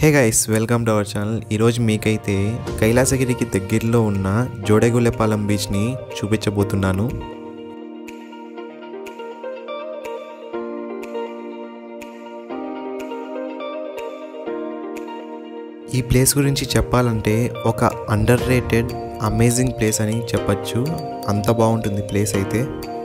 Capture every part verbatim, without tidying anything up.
Hey guys, welcome to our channel. ఈరోజు మీకైతే కైలాసగిరికి దగ్గరలో ఉన్న జోడెగులపాలెం బీచ్ని చూపించబోతున్నాను. ఈ ప్లేస్ గురించి చెప్పాలంటే ఒక అండర్ రేటెడ్ అమేజింగ్ ప్లేస్ అని చెప్పచ్చు. అంత బాగుంటుంది ప్లేస్ అయితే.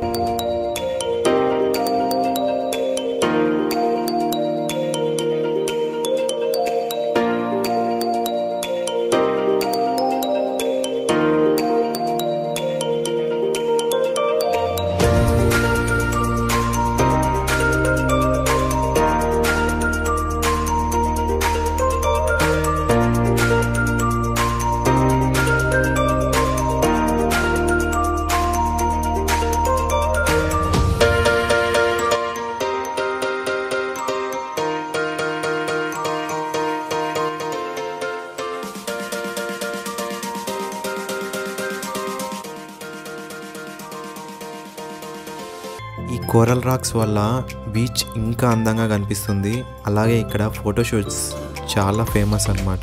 ఈ కోరల్ రాక్స్ వల్ల బీచ్ ఇంకా అందంగా కనిపిస్తుంది. అలాగే ఇక్కడ ఫోటోషూట్స్ చాలా ఫేమస్ అన్నమాట.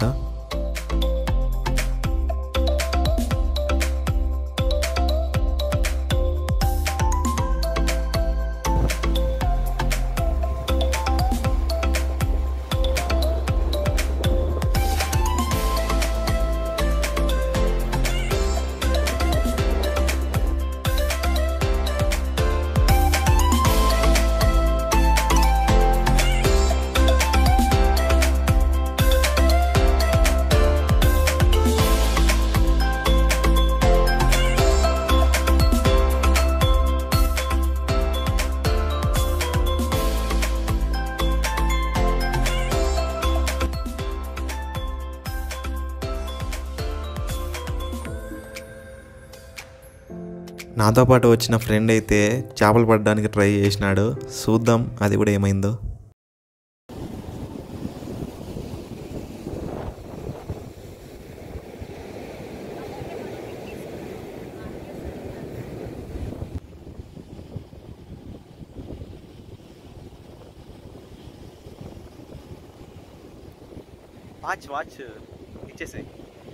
నాతో పాటు వచ్చిన ఫ్రెండ్ అయితే చేపలు పడడానికి ట్రై చేసినాడు. చూద్దాం అది కూడా ఏమైందో. వాచ్ వాచ్ ఇచ్చేసాయి.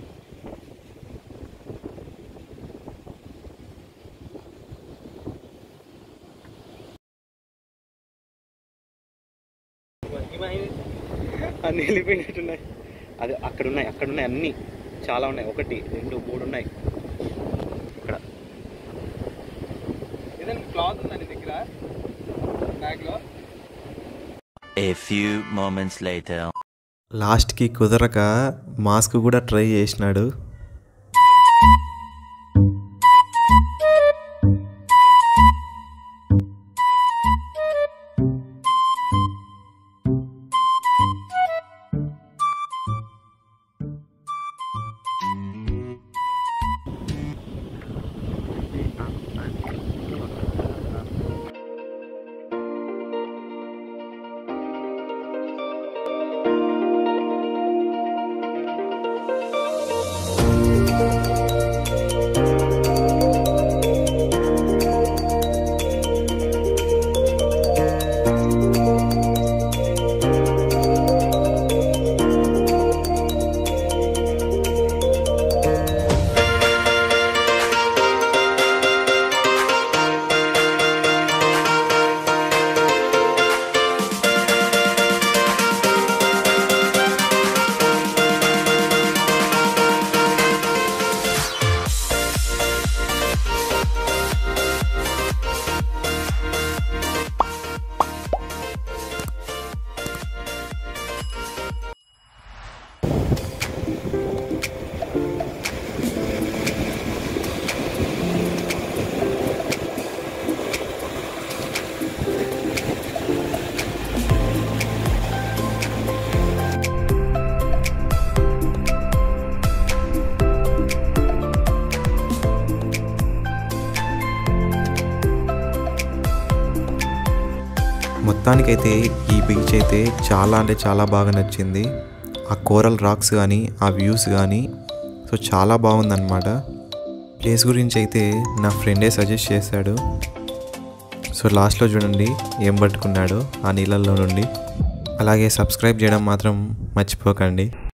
అన్నీ వెళ్ళిపోయినట్టున్నాయి. అది అక్కడ ఉన్నాయి, అక్కడ ఉన్నాయి, అన్నీ చాలా ఉన్నాయి. ఒకటి రెండు మూడు ఉన్నాయి. ఇక్కడ ఏదైనా క్లాత్ ఉందా నీ దగ్గర బ్యాగ్లో? A few moments later. లాస్ట్కి కుదరక మాస్క్ కూడా ట్రై చేసినాడు. మొత్తానికైతే ఈ బీచ్ అయితే చాలా అంటే చాలా బాగా నచ్చింది. ఆ కోరల్ రాక్స్ కానీ ఆ వ్యూస్ కానీ సో చాలా బాగుందన్నమాట. ప్లేస్ గురించి అయితే నా ఫ్రెండే సజెస్ట్ చేశాడు. సో లాస్ట్లో చూడండి ఏం పట్టుకున్నాడో ఆ నీళ్ళల్లో నుండి. అలాగే సబ్స్క్రైబ్ చేయడం మాత్రం మర్చిపోకండి.